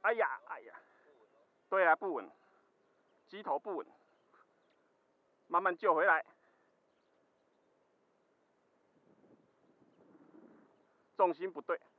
哎呀，哎呀，对啊，不稳，机头不稳，慢慢救回来。重心不对。